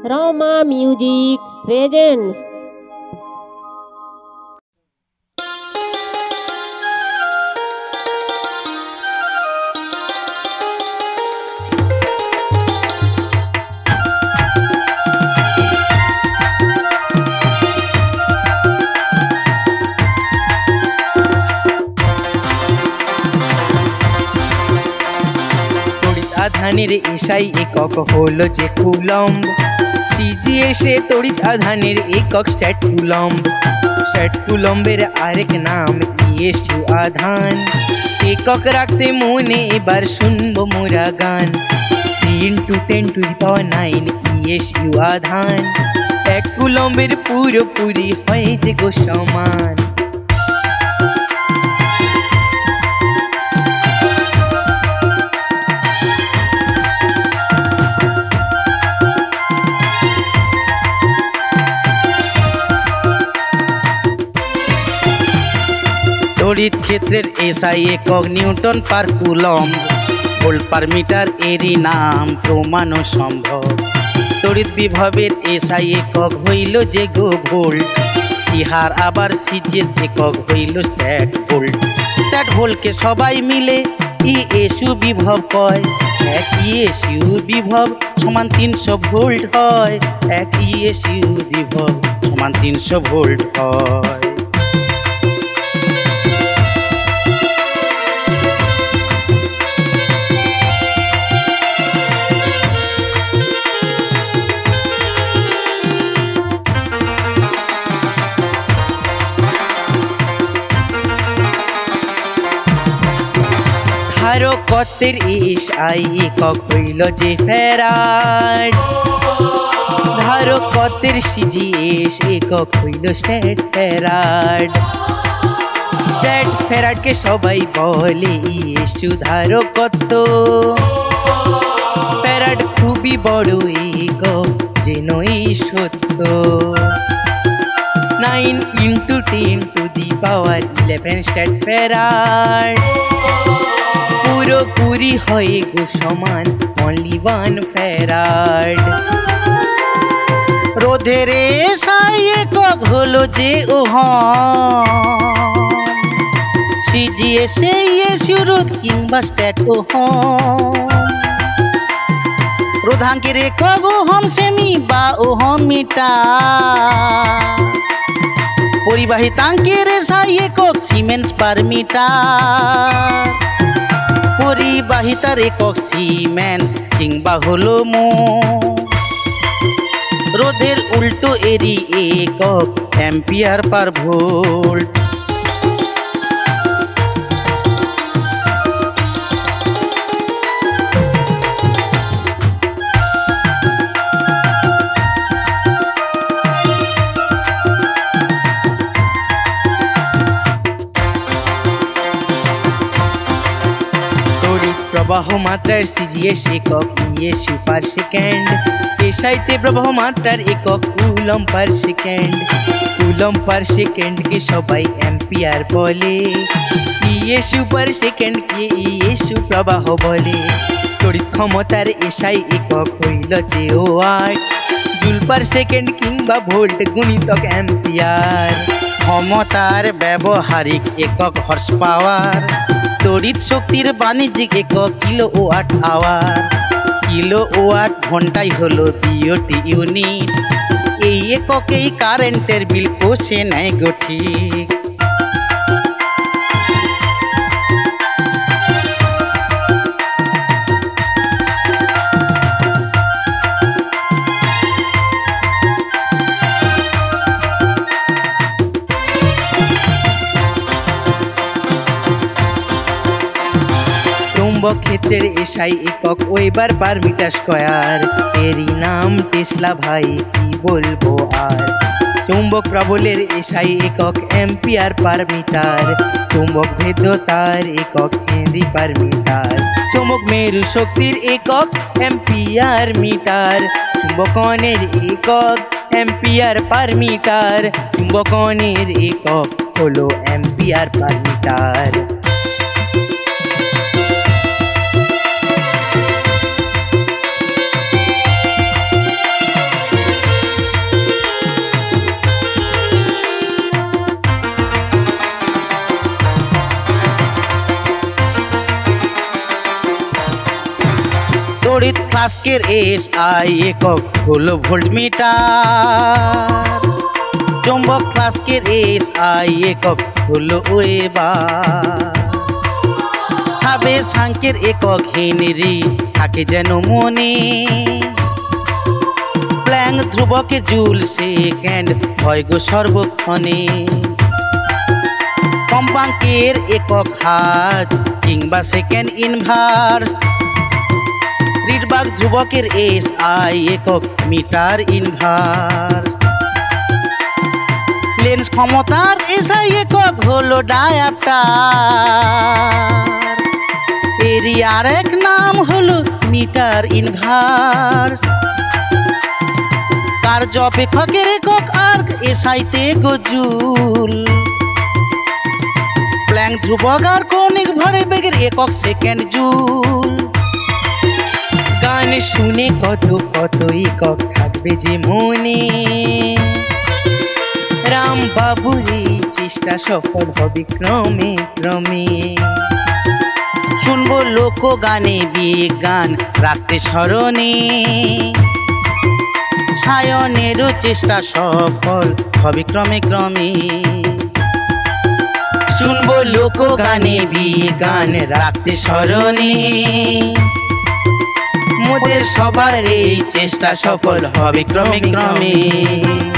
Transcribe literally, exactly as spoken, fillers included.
Roma Music presents আধানের SI একক হলো যে কুলম্ব, সিজিএসে তড়িৎ আধানের একক স্ট্যাট কুলম্ব। স্ট্যাট কুলম্বের আরেক নাম ইএসইউ আধান। একক রাখতে মনে এবার শুনবো মোরা গান। Three into ten to the power nine ESU আধান। এক কুলম্বের পুরোপুরি হয় যে গো সমান। তড়িৎ ক্ষেত্রের এসআই একক newton per coulomb. Volt per metre এরই নাম প্রমাণ সম্ভব। তড়িৎ বিভবের এসআই একক হইল যে গো ভোল্ট। ইহার আবার সিজিএস একক হইল স্ট্যাট ভোল্ট। স্ট্যাট ভোল্টকে সবাই মিলে ইএসইউ বিভব কয়। এক ইএসইউ বিভব সমান তিনশো ভোল্ট হয়। এক ইএসইউ বিভব সমান তিনশো ভোল্ট হয়। ধারকত্বের এসআই একক হইল যে ফ্যারাড। ধারকত্বের সিজিএস একক হইল স্ট্যাট ফ্যারাড। স্ট্যাট ফ্যারাডকে সবাই বলে ইএসইউ ধারকত্ব। ফ্যারাড খুবই বড় একক যেন এই সত্য। Nine into ten to the power eleven stat farad. পুরোপুরি হয় গো সমান অনলি ওয়ান ফ্যারাড। রোধের এসআই একক হলো যে ওহম। সিজিএস ইএসইউ রোধ কিংবা স্ট্যাট ওহম। রোধাঙ্কের একক ওহম সেমি বা ওহম মিটার। পরিবাহিতাঙ্কের এসআই একক সিমেন্স পার মিটার। পরিবাহিতার একক সিমেন্স কিংবা হলো মো। রোধের উল্টো এরি একক অ্যাম্পিয়ার পার ভোল্ট। প্রবাহ মাত্রার সিজিএস একক ইএসইউ পার সেকেন্ড। এসআইতে প্রবাহ মাত্রার একক coulomb per second. Coulomb per সেকেন্ডকে সবাই অ্যাম্পিয়ার বলে। ইএসইউ পার সেকেন্ডকে ইএসইউ প্রবাহ বলে। তড়িৎ ক্ষমতার এসআই একক হইল যে ওয়াট। জুল পার সেকেন্ড কিংবা ভোল্ট গুণিতক অ্যাম্পিয়ার। ক্ষমতার ব্যবহারিক একক হর্স পাওয়ার। তড়িৎ শক্তির বাণিজ্যিক একক kilo watt hour. Kilo watt ঘন্টায় হলো বিওটি ইউনিট। এই এককেই কারেন্টের বিল পোষে নেয় গো ঠিক। চৌম্বক ক্ষেত্রের এসআই একক ওয়েবার পার মিটার স্কয়ার। এরই নাম টেসলা ভাই কি বলবো আর। চৌম্বক প্রবলের এসআই একক অ্যাম্পিয়ার পার মিটার। চৌম্বক ভেদ্যতার একক হেনরি পার মিটার। চৌম্বক মেরু শক্তির একক অ্যাম্পিয়ার মিটার। চুম্বকনের একক অ্যাম্পিয়ার পার মিটার। চুম্বকনের একক হলো অ্যাম্পিয়ার পার মিটার। ফ্লাস্কের এস আই একক হলো ভোল্টমিটার, চৌম্বক ফ্লাস্কের এস আই একক হলো ওয়েবার, সাবে সাংকের একক হেনরি থাকে যেন মনে, প্ল্যাঙ্ক ধ্রুবকের জুল সেকেন্ড হয় গো সর্বক্ষণে, কম্পাঙ্কের একক হার্জ কিংবা সেকেন্ড ইনভার্স, রিডবার্গ ধ্রুবকের এস আই একক মিটার ইনভার্স, লেন্স ক্ষমতার এস আই একক হলো ডায়াপ্টার, এরই আর এক নাম হলো মিটার ইনভার্স, কার্য অপেক্ষকের একক আর্ক এস আইতে গো জুল, প্ল্যাঙ্ক ধ্রুবক আর কৌণিক ভরের বেগের একক সেকেন্ড জুল। গান শুনে কত কত একক থাকবে যে মনে, রাম বাবুর এই চেষ্টা সফল হবে ক্রমে ক্রমে, শুনবো লোক গানে বিজ্ঞান রাখতে স্মরণে, সায়নেরও চেষ্টা সফল হবে ক্রমে ক্রমে, শুনবো লোক গানে বিজ্ঞান রাখতে স্মরণে, মোদের সবার এই চেষ্টা সফল হবে ক্রমে ক্রমে।